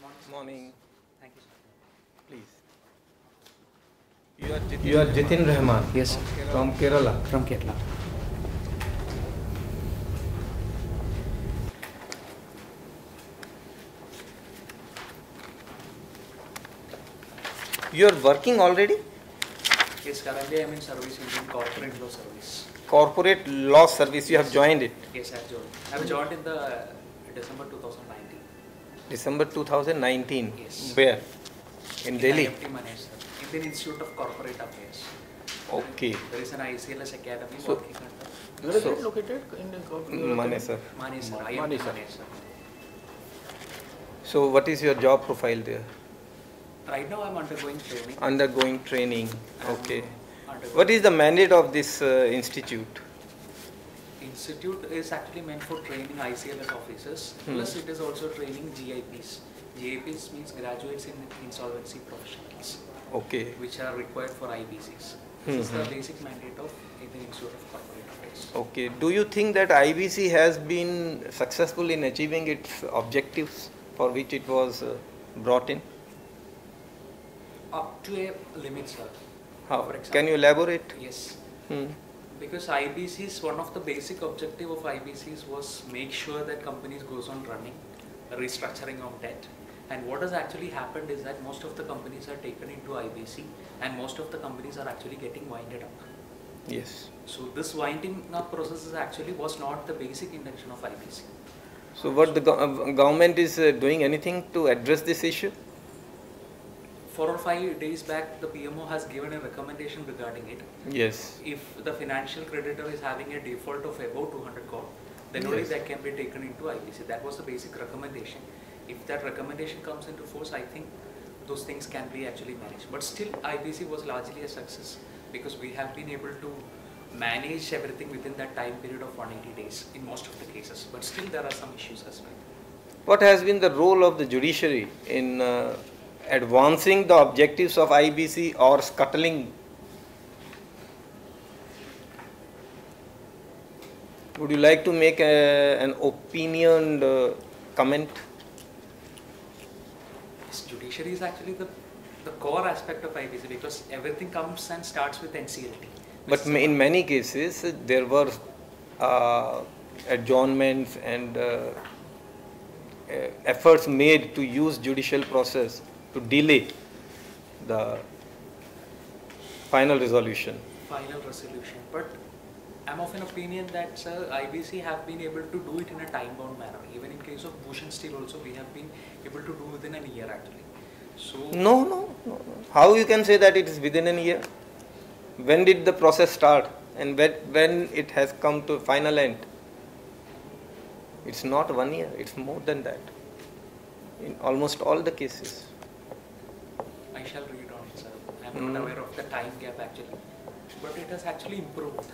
Morning. Thank you, sir. Please. You are Jitin Rahman. Yes, sir. From Kerala. From Kerala. You are working already? Yes, currently I am in service in corporate law service. Corporate law service. You have joined it. Yes, I have joined. I have joined in the December 2019. December 2019. Yes. Where? In Delhi. IFT Manesh, sir. Indian Institute of Corporate Affairs. Okay. There is an ICLS academy So- working under Where is So- it located? In Manesar. Manesh, sir. Manesh, IFT sir. Manesh, sir. So what is your job profile there? Right now I am undergoing training. Undergoing training. I am Okay. undergoing- What is the mandate of this institute? Institute is actually meant for training ICLS officers, plus it is also training GIPs. GIPs means graduates in insolvency professionals, Okay. which are required for IBCs. This is the basic mandate of Indian Institute of Corporate Affairs. Okay. Do you think that IBC has been successful in achieving its objectives for which it was brought in? Up to a limit, sir. How? For example, Can you elaborate? Yes. Hmm. Because IBCs, one of the basic objective of IBCs was make sure that companies goes on running, restructuring of debt. And what has actually happened is that most of the companies are taken into IBC and most of the companies are actually getting winded up. Yes. So this winding up process is actually was not the basic intention of IBC. So what the government is doing anything to address this issue? 4 or 5 days back, the PMO has given a recommendation regarding it. Yes. If the financial creditor is having a default of above 200 crore, then only Yes. that can be taken into IBC. That was the basic recommendation. If that recommendation comes into force, I think those things can be actually managed. But still, IBC was largely a success because we have been able to manage everything within that time period of 180 days in most of the cases. But still, there are some issues as well. What has been the role of the judiciary in advancing the objectives of IBC or scuttling? Would you like to make an opinioned comment? Yes, judiciary is actually the core aspect of IBC because everything comes and starts with NCLT. But in many cases, there were adjournments and efforts made to use judicial process to delay the final resolution. Final resolution. But I'm of an opinion that IBC have been able to do it in a time-bound manner. Even in case of Bhushan Steel also, we have been able to do within a year actually. So No. How you can say that it is within a year? When did the process start and when it has come to final end? It's not 1 year, it's more than that in almost all the cases. I shall read on it, sir. I'm not aware of the time gap actually, but it has actually improved.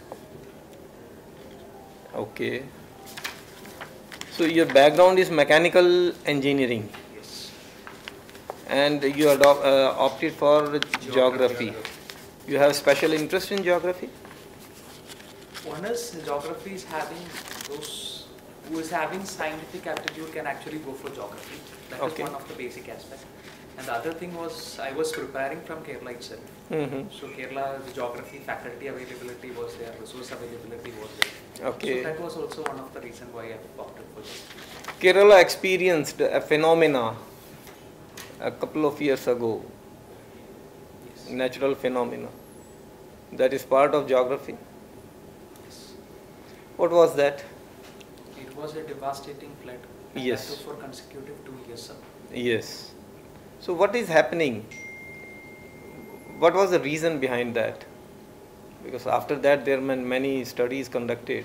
Okay. So your background is mechanical engineering Yes. and you opted for geography. You have special interest in geography? One is geography is having those who is having scientific aptitude can actually go for geography. That is Okay. one of the basic aspects. And the other thing was I was preparing from Kerala itself. Mm-hmm. So Kerala, the geography faculty availability was there, resource availability was there. Okay. So that was also one of the reasons why I opted for this. Kerala experienced a phenomena a couple of years ago, Yes. natural phenomena. That is part of geography. Yes. What was that? It was a devastating flood. And Yes. that too for consecutive 2 years, sir. Yes. So what is happening? What was the reason behind that? Because after that there were many studies conducted.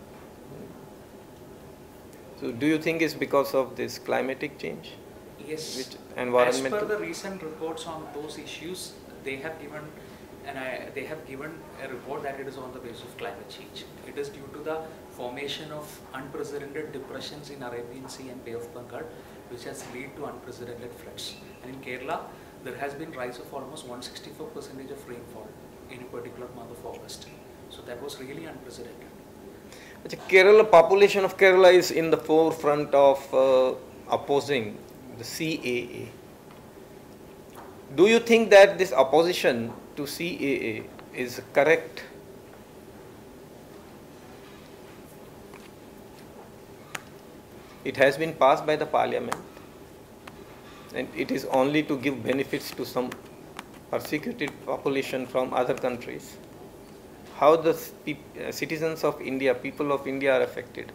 So do you think it's because of this climatic change? Yes. Which As environmental? per the recent reports on those issues, they have given a report that it is on the basis of climate change. It is due to the formation of unprecedented depressions in Arabian Sea and Bay of Bengal, which has led to unprecedented floods. And in Kerala, there has been rise of almost 164% of rainfall in a particular month of August. So that was really unprecedented. Kerala, population of Kerala is in the forefront of opposing the CAA. Do you think that this opposition to CAA is correct? It has been passed by the parliament, and it is only to give benefits to some persecuted population from other countries. How the citizens of India, people of India are affected?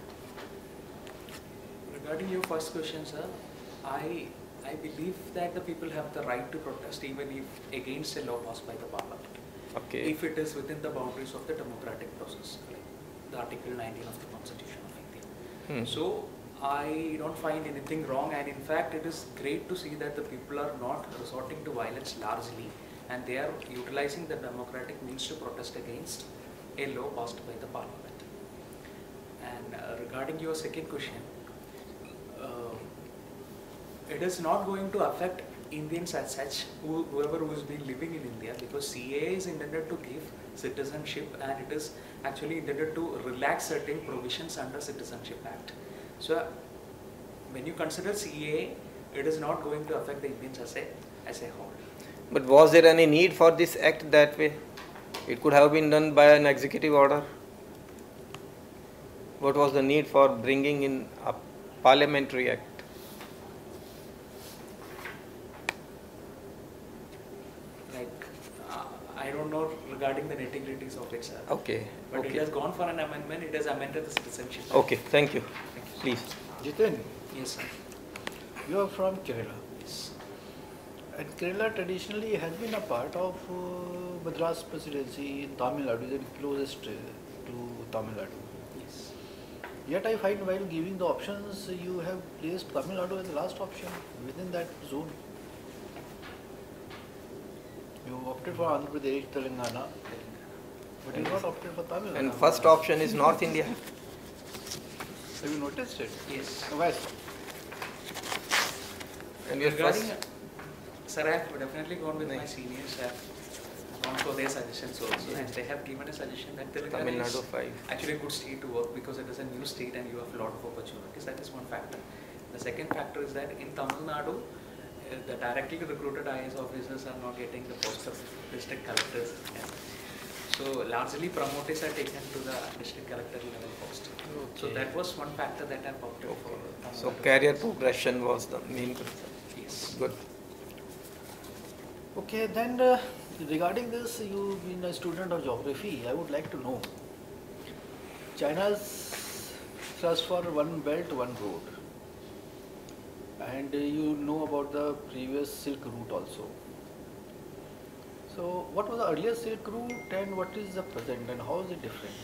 Regarding your first question, sir, I believe that the people have the right to protest even if against a law passed by the parliament. Okay. If it is within the boundaries of the democratic process, like the Article 19 of the Constitution of India. So I don't find anything wrong, and in fact it is great to see that the people are not resorting to violence largely, and they are utilizing the democratic means to protest against a law passed by the parliament. And regarding your second question, it is not going to affect Indians as such, whoever who has been living in India, because CAA is intended to give citizenship, and it is actually intended to relax certain provisions under Citizenship Act. So when you consider CAA, it is not going to affect the Indians as a whole. But was there any need for this act that way? It could have been done by an executive order. What was the need for bringing in a parliamentary act? I don't know regarding the nitty-gritties of it, sir. Okay. But okay. it has gone for an amendment. It has amended the Citizenship Act. Okay. Thank you. Please. Jiten, Yes, sir. you are from Kerala. Yes. And Kerala traditionally has been a part of Madras Presidency in Tamil Nadu, the closest to Tamil Nadu. Yes. Yet I find while giving the options, you have placed Tamil Nadu as the last option within that zone. You opted for Andhra Pradesh, Telangana, but you not opted for Tamil Nadu. And first option is North India. Have you noticed it? Yes. Why? And your Regarding, first. sir, I have definitely gone with my Nice. seniors. I have gone for their suggestions also, and they have given a suggestion that Tamil Telangana Nadu is 5. actually a good state to work because it is a new state and you have a lot of opportunities. That is one factor. The second factor is that in Tamil Nadu, the directly recruited IAS officers are not getting the post of district collectors. Yeah. So largely promoters are taken to the district collector level post. So Okay. that was one factor that I have opted for. Tamil So Nadu. career progression was the main concern. Yes. Good. Okay, then regarding this, you've been a student of geography. I would like to know China's thrust for one belt, one road. And you know about the previous Silk Route also. So, what was the earlier Silk Route and what is the present and how is it different?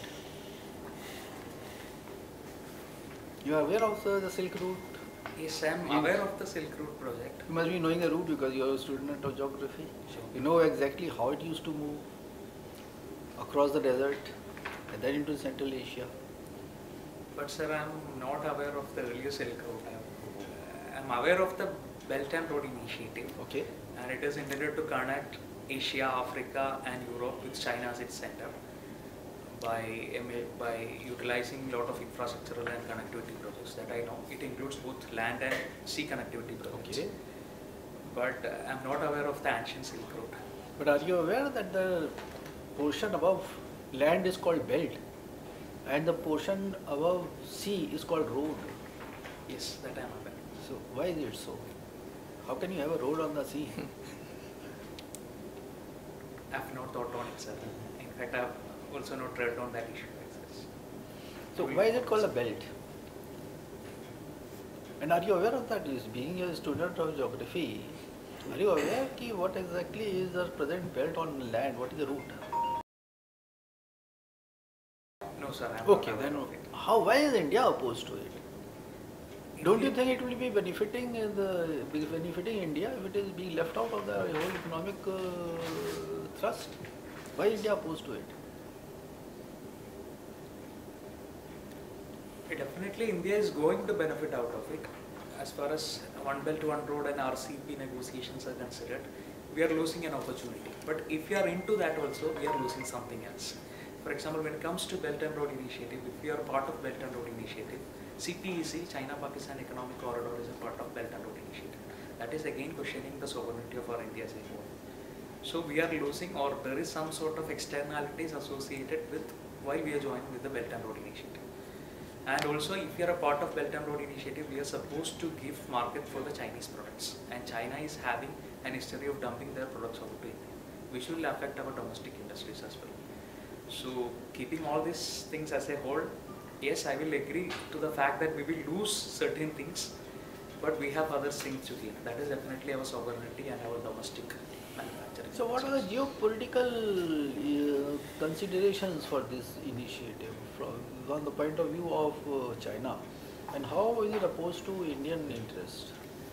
You are aware of the Silk Route? Yes, I am aware of the Silk Route project. You must be knowing the route because you are a student of geography. Sure. You know exactly how it used to move across the desert and then into Central Asia. But sir, I am not aware of the earlier Silk Route. I am aware of the Belt and Road Initiative, Okay. and it is intended to connect Asia, Africa and Europe with China as its center by utilizing a lot of infrastructural and connectivity projects that I know. It includes both land and sea connectivity projects. Okay. But I am not aware of the ancient Silk Route. But are you aware that the portion above land is called belt and the portion above sea is called road? Yes, that I am aware. So why is it so? How can you have a road on the sea? I have not thought on it, sir. In fact, I have also not read on that issue. So why is it called a belt? And are you aware of that? Being a student of geography, are you aware ki what exactly is the present belt on land? What is the route? No, sir. I am Okay, not aware then of it. how? Why is India opposed to it? Don't you think it will be benefiting India if it is being left out of the whole economic thrust? Why is India opposed to it? Definitely, India is going to benefit out of it. As far as One Belt, One Road and RCP negotiations are considered, we are losing an opportunity. But if we are into that also, we are losing something else. For example, when it comes to Belt and Road Initiative, if we are part of Belt and Road Initiative, CPEC, China-Pakistan Economic Corridor, is a part of Belt and Road Initiative. that is again questioning the sovereignty of our India as a whole. So we are losing, or there is some sort of externalities associated with while we are joining with the Belt and Road Initiative. And also, if you are a part of Belt and Road Initiative, we are supposed to give market for the Chinese products. And China is having an history of dumping their products over to India, which will affect our domestic industries as well. So, keeping all these things as a whole, yes, I will agree to the fact that we will lose certain things, but we have other things to gain. That is definitely our sovereignty and our domestic manufacturing. So what are the geopolitical considerations for this initiative from the point of view of China, and how is it opposed to Indian interest?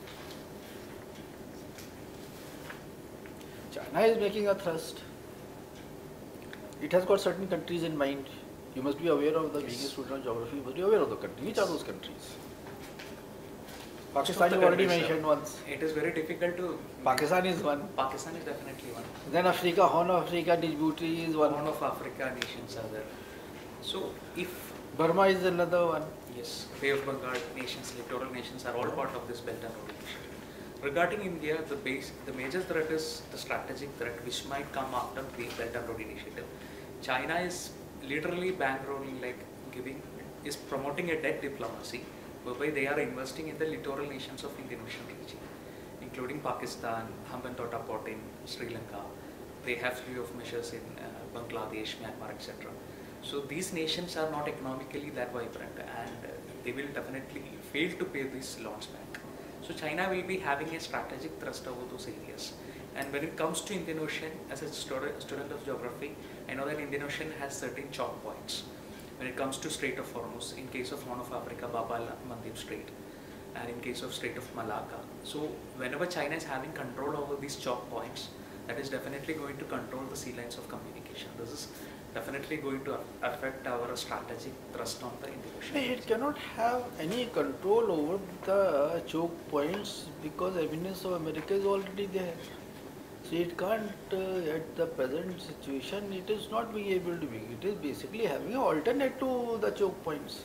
China is making a thrust. It has got certain countries in mind. You must be aware of the being a student of geography. You must be aware of the country. Which are those countries? Pakistan you already mentioned once. It is very difficult to. Pakistan is one. Pakistan is definitely one. Then Africa, Horn of Africa, Djibouti is one. Horn of Africa nations are there. So if Burma is another one. yes, Bay of Bengal nations, littoral nations are all part of this Belt and Road Initiative. Regarding India, the major threat is the strategic threat which might come after the Belt and Road Initiative. China is literally bankrolling, is promoting a debt diplomacy, whereby they are investing in the littoral nations of Indian Ocean region, including Pakistan, Hambantota Port in Sri Lanka. They have slew of measures in Bangladesh, Myanmar, etc. So these nations are not economically that vibrant, and they will definitely fail to pay these loans back. So China will be having a strategic thrust over those areas. And when it comes to Indian Ocean, as a student of geography, I know that Indian Ocean has certain choke points. When it comes to Strait of Hormuz, in case of Horn of Africa, Bab al-Mandeb Strait, and in case of Strait of Malacca. So whenever China is having control over these choke points, that is definitely going to control the sea lines of communication. This is definitely going to affect our strategic thrust on the Indian Ocean. It cannot have any control over the choke points because eminence of America is already there. So it can't, at the present situation, it is not being able to be. It is basically having an alternate to the choke points.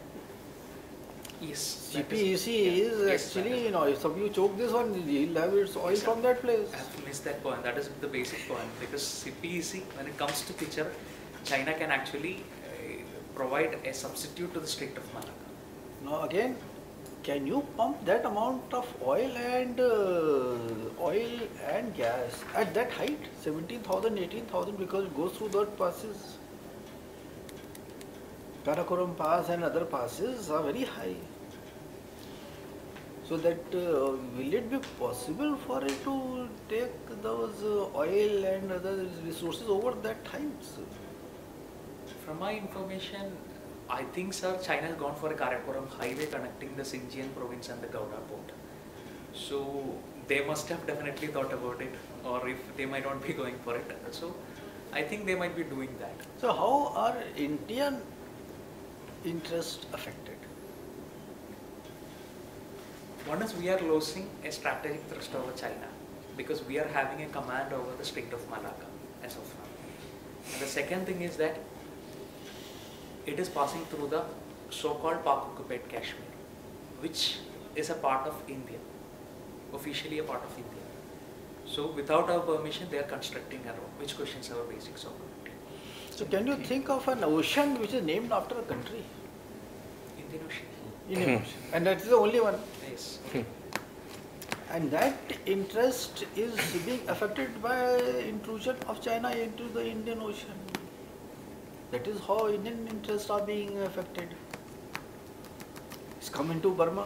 Yes. CPEC is actually, if you choke this one, he'll have its oil from that place. I have missed that point. That is the basic point, because CPEC, when it comes to picture, China can actually provide a substitute to the Strait of Malacca. Now again, can you pump that amount of oil and gas at that height, 17,000, 18,000, because it goes through that passes? Karakoram Pass and other passes are very high. So that will it be possible for it to take those oil and other resources over that heights? From my information, I think, sir, China has gone for a Karakoram highway connecting the Xinjiang province and the Gouda port. So they must have definitely thought about it, or if they might not be going for it. So I think they might be doing that. So how are Indian interests affected? One is we are losing a strategic thrust over China because we are having a command over the Strait of Malacca as of now. And the second thing is that it is passing through the so-called Pak-occupied Kashmir, which is a part of India, officially a part of India. So without our permission, they are constructing a road, which questions our basic sovereignty. So can you think of an ocean which is named after a country? Indian Ocean. Indian Ocean. And that is the only one. Yes. And that interest is being affected by intrusion of China into the Indian Ocean. That is how Indian interests are being affected. It's come into Burma.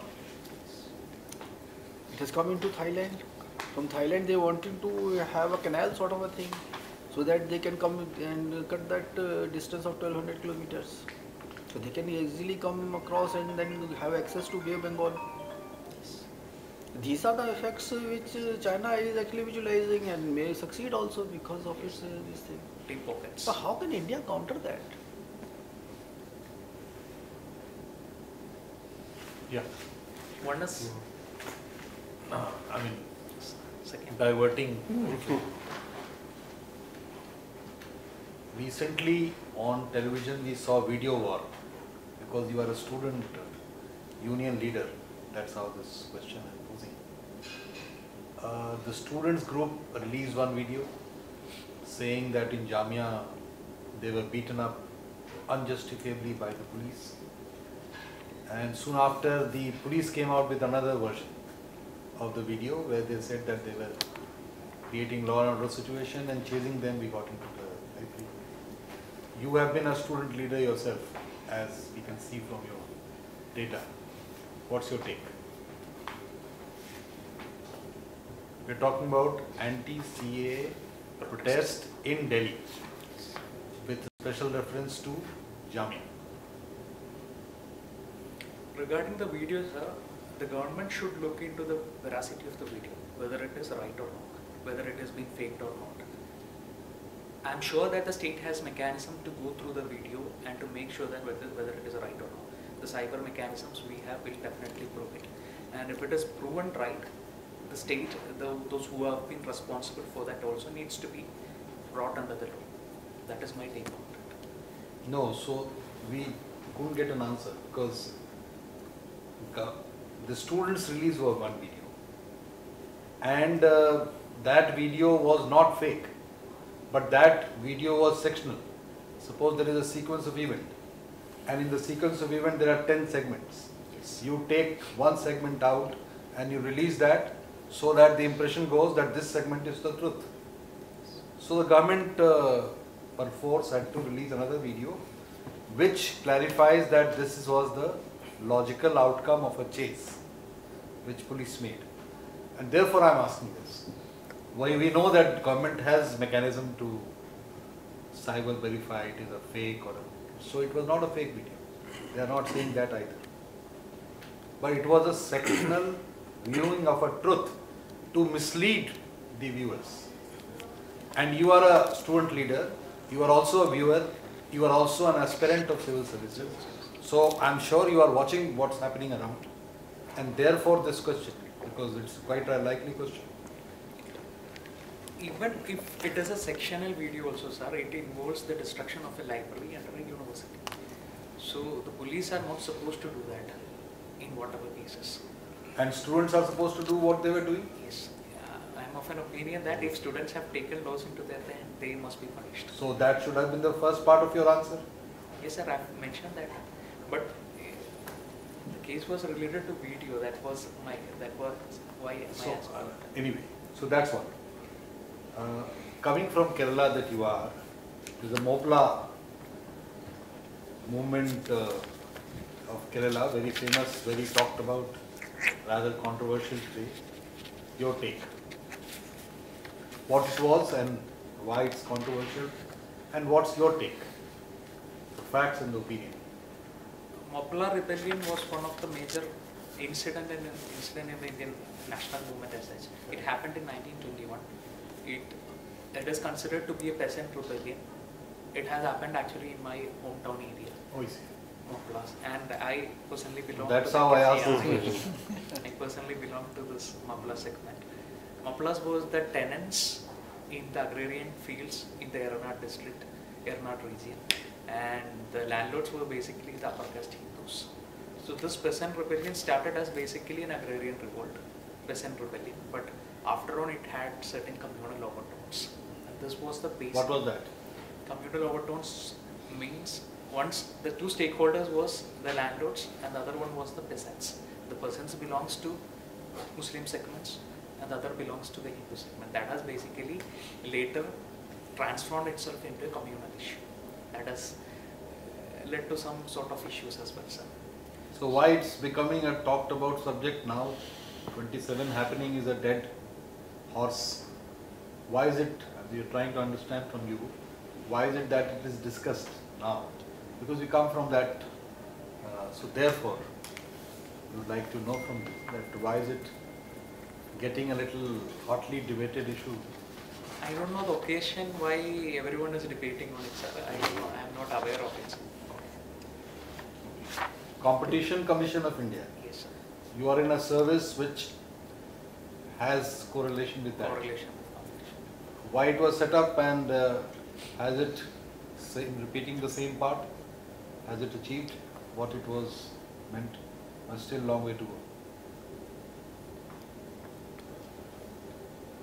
It has come into Thailand. From Thailand they wanted to have a canal sort of a thing so that they can come and cut that distance of 1200 kilometers. So they can easily come across and then have access to Bay of Bengal. These are the effects which China is actually visualizing and may succeed also because of its this thing. Deep pockets. So how can India counter that? Yeah. One is I mean, second. diverting. Recently on television we saw video war because you are a student union leader. That's how this question is posing. the students group released one video saying that in Jamia they were beaten up unjustifiably by the police. And soon after, the police came out with another version of the video where they said that they were creating law and order situation and chasing them. We got into the library. You have been a student leader yourself, as we can see from your data. What's your take? We're talking about anti-CAA protest in Delhi with special reference to Jamia. Regarding the video, sir, the government should look into the veracity of the video, whether it is right or wrong, whether it is being faked or not. I'm sure that the state has mechanism to go through the video and to make sure that whether it is right or not. The cyber mechanisms we have will definitely prove it. And if it is proven right, the state, those who have been responsible for that also needs to be brought under the law. That is my take on it. No, so we couldn't get an answer because the students released one video and that video was not fake, but that video was sectional. Suppose there is a sequence of event and in the sequence of event there are 10 segments. Yes. You take one segment out and you release that so that the impression goes that this segment is the truth. So the government perforce had to release another video which clarifies that this was the logical outcome of a chase which police made. And therefore I am asking this. Why we know that government has mechanism to cyber verify it is a fake or a, so it was not a fake video. They are not saying that either. But it was a sectional viewing of a truth to mislead the viewers. And you are a student leader, you are also a viewer, you are also an aspirant of civil services. So I am sure you are watching what's happening around. And therefore this question, because it's quite a likely question. Even if it is a sectional video also, sir, it involves the destruction of a library under a university. So the police are not supposed to do that in whatever cases. And students are supposed to do what they were doing? Yes, I am of an opinion that if students have taken laws into their hand, they must be punished. So that should have been the first part of your answer? Yes, sir, I have mentioned that. But the case was related to video. That was why my So answer. anyway, so that's one. Coming from Kerala that you are, there's a Mopla movement of Kerala, very famous, very talked about, rather controversial today. Your take. What it was and why it's controversial, and what's your take? The facts and the opinion. Mopla rebellion was one of the major incident in the Indian national movement as such. It happened in 1921. It is considered to be a peasant rebellion. It has happened actually in my hometown area, Oh, I see. Moplas, and I personally belong. That's to how I asked Yeah. this question. I personally belong to this Mapla segment. Maplas was the tenants in the agrarian fields in the Ernath district, Ernath region, and the landlords were basically the upper caste Hindus. So this peasant rebellion started as basically an agrarian revolt, peasant rebellion, but after on it had certain communal overtones. And this was the basic. What was that? Communal overtones means once the two stakeholders was the landlords and the other one was the peasants. The peasants belongs to Muslim segments and the other belongs to the Hindu segment. That has basically later transformed itself into a communal issue. That has led to some sort of issues as well, sir. So why it's becoming a talked about subject now? 27 happening is a dead horse. Why is it, we are trying to understand from you, why is it that it is discussed now? Because we come from that, so therefore, we would like to know from you that why is it getting a little hotly debated issue? I don't know the occasion why everyone is debating on it, sir. I am not aware of it. Competition Commission of India. Yes, sir. You are in a service which has correlation with that. Correlation with competition. Why it was set up and has it, repeating the same part, has it achieved what it was meant? Or still long way to go?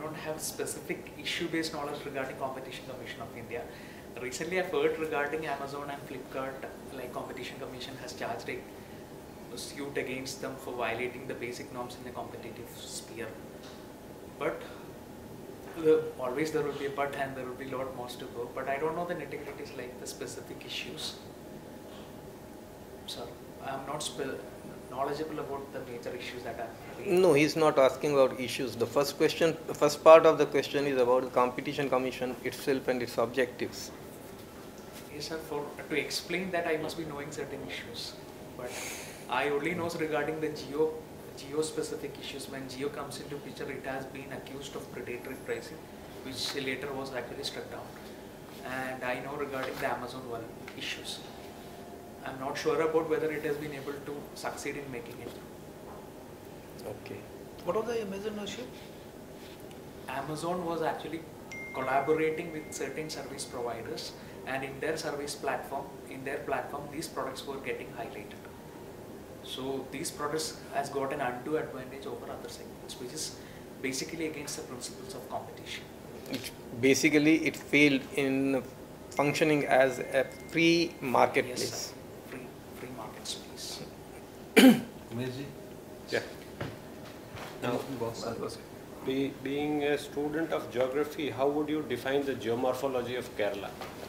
don't have specific issue-based knowledge regarding Competition Commission of India. Recently, I've heard regarding Amazon and Flipkart, like Competition Commission has charged a suit against them for violating the basic norms in the competitive sphere. But always there will be a but and there will be a lot more to go. But I don't know the nitty-gritties like the specific issues. So I'm not knowledgeable about the major issues that are. No, he's not asking about issues. The first part of the question is about the Competition Commission itself and its objectives. Yes, sir. To explain that, I must be knowing certain issues. But I only know regarding the geo-specific issues. When geo comes into picture, it has been accused of predatory pricing, which later was actually struck down. And I know regarding the Amazon one issues. I'm not sure about whether it has been able to succeed in making it. Okay. What was the Amazon issue? Amazon was actually collaborating with certain service providers, and in their service platform, these products were getting highlighted. So these products has got an undue advantage over other segments, which is basically against the principles of competition. Basically, it failed in functioning as a free marketplace. Yes, sir. Free market space. Umesh ji? Yeah. Now, being a student of geography, how would you define the geomorphology of Kerala?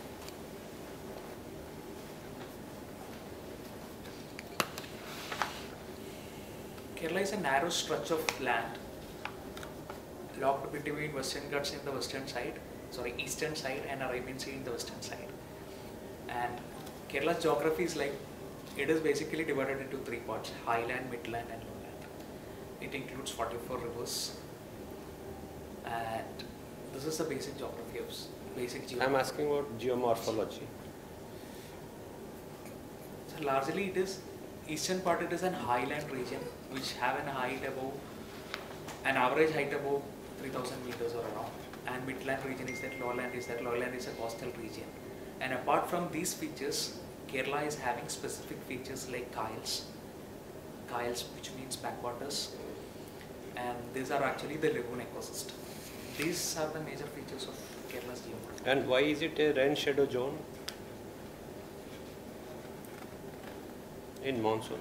Kerala is a narrow stretch of land locked between Western Ghats in the eastern side and Arabian Sea in the western side. And Kerala's geography is like, it is basically divided into three parts: highland, midland and lowland. It includes 44 rivers, and this is the basic geography of basic geography. I'm asking about geomorphology. So largely it is, eastern part it is an highland region which have an average height above 3000 meters or around, and midland region is that lowland is a coastal region. And apart from these features, Kerala is having specific features like Kyles which means backwaters, and these are actually the lagoon ecosystem. These are the major features of Kerala's geomorphology. And why is it a rain shadow zone in monsoon?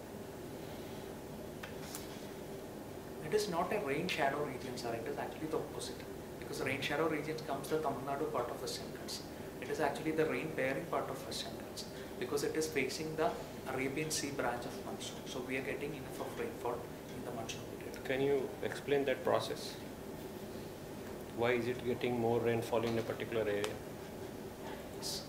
It is not a rain shadow region, sir. It is actually the opposite. Because the rain shadow region comes the Tamil Nadu part of Western Ghats. It is actually the rain bearing part of Western Ghats, because it is facing the Arabian Sea branch of monsoon. So we are getting enough of rainfall in the monsoon period. Can you explain that process? Why is it getting more rainfall in a particular area? Yes.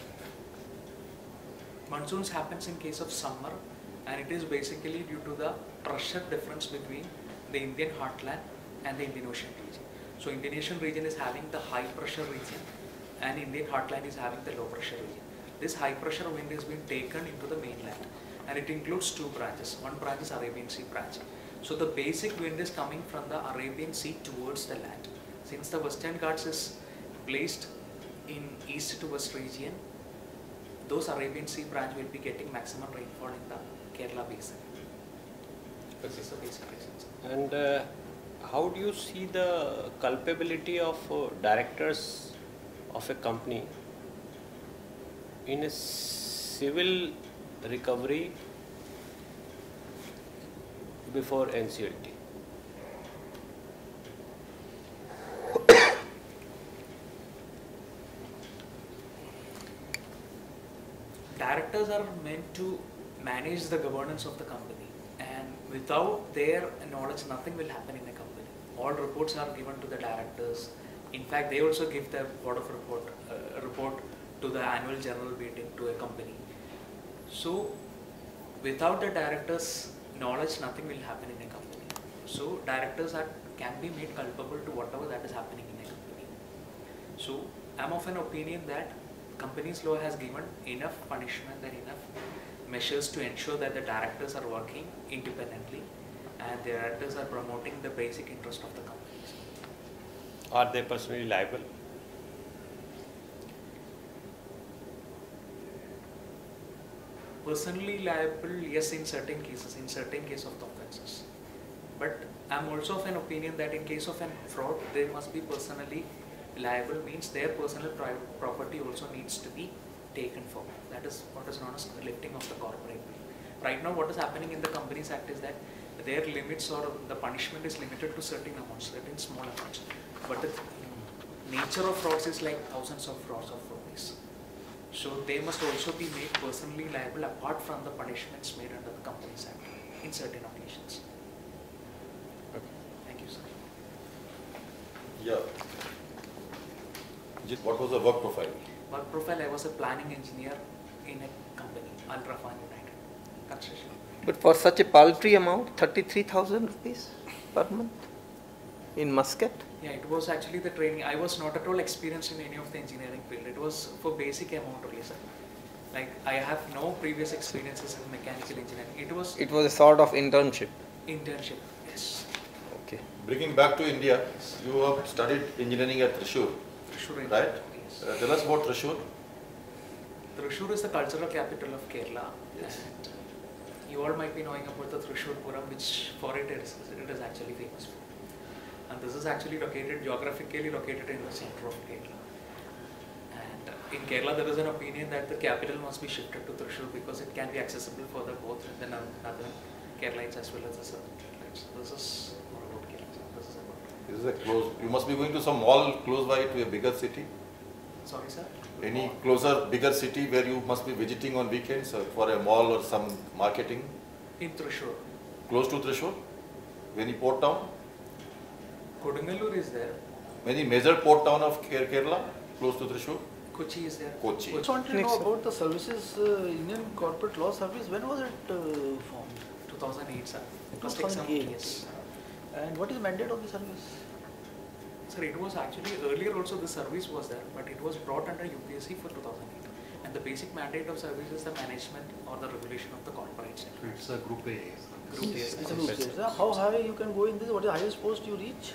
Monsoons happens in case of summer, and it is basically due to the pressure difference between the Indian heartland and the Indian Ocean region. So Indian Ocean region is having the high pressure region, and Indian heartland is having the low pressure region. This high pressure wind is being taken into the mainland, and it includes two branches. One branch is Arabian Sea branch. So the basic wind is coming from the Arabian Sea towards the land. Since the Western Ghats is placed in east to west region, those Arabian Sea branch will be getting maximum rainfall in the Kerala basin. This is the basic reason. And how do you see the culpability of directors of a company in a civil recovery before NCLT? Directors are meant to manage the governance of the company, and without their knowledge, nothing will happen in a company. All reports are given to the directors. In fact, they also give their board of report to the annual general meeting to a company. So, without the directors' knowledge, nothing will happen in a company. So, directors can be made culpable to whatever that is happening in a company. So, I am of an opinion that company's law has given enough punishment and enough measures to ensure that the directors are working independently and the directors are promoting the basic interest of the companies. Are they personally liable? Personally liable, yes, in certain cases of the offences. But I'm also of an opinion that in case of a fraud, they must be personally liable, means their personal property also needs to be taken for. That is what is known as lifting of the corporate bill. Right now what is happening in the Companies Act is that their limits or the punishment is limited to certain amounts, certain small amounts. But the nature of frauds is like thousands of frauds of rupees. So they must also be made personally liable apart from the punishments made under the Companies Act in certain occasions. Thank you, sir. Yeah. What was the work profile? Work profile, I was a planning engineer in a company, Ultrafan United Construction. But for such a paltry amount, 33,000 rupees per month in Muscat? Yeah, it was actually the training. I was not at all experienced in any of the engineering field. It was for basic amount only, sir. Like, I have no previous experiences in mechanical engineering. It was It was a sort of internship. internship, yes. Okay. Bringing back to India, you have studied engineering at Thrissur, Thrissur, right? yes. Tell us about Thrissur. Thrissur is the cultural capital of Kerala. Yes. And you all might be knowing about the Thrissur Puram, which for it is actually famous for. And this is actually geographically located in the center of Kerala. And in Kerala, there is an opinion that the capital must be shifted to Thrissur because it can be accessible for both the northern Keralites as well as the southern Keralites. This is more about Kerala. This is about. This is a close. You must be going to some mall close by to a bigger city. Sorry, sir. Any closer, bigger city where you must be visiting on weekends for a mall or some marketing? In Thrissur. Close to Thrissur? Any port town? Kodungalur is there. Any major port town of Kerala close to Thrissur? Kochi is there. Kochi. I just want to Next, know sir. about the services, Indian Corporate Law Service. When was it formed? 2008, sir. First exam, 2008. yes. And what is the mandate of the service? Sir, it was actually earlier also the service was there, but it was brought under UPSC for 2008. And the basic mandate of service is the management or the regulation of the corporate sector. It's a group A. Group A, It's sir. a group stage. How high you can go in this? What is the highest post you reach?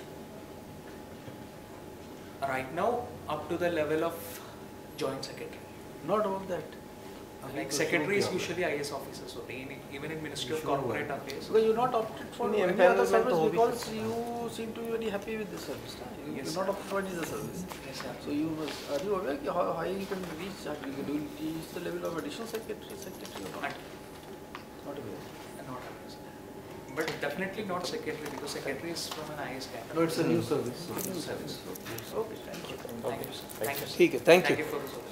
Right now, up to the level of joint secretary. Not above that. Like secretary is usually IAS officer, so even in Ministry of Corporate Affairs. Because you're not opted for Any any other empanelment service to because you seem to be very happy with this service. Yes, You're sir. not opted for any other service. Yes, sir. So you must, are you aware how high you can reach? Do you reach the level of additional secretary or not? Not aware. Not IAS. But definitely not secretary because secretary is from an IAS category. No, it's a new service. Service. Okay, thank you. Thank you, sir. Thank you, sir. ठीक है, thank you. Thank you for this.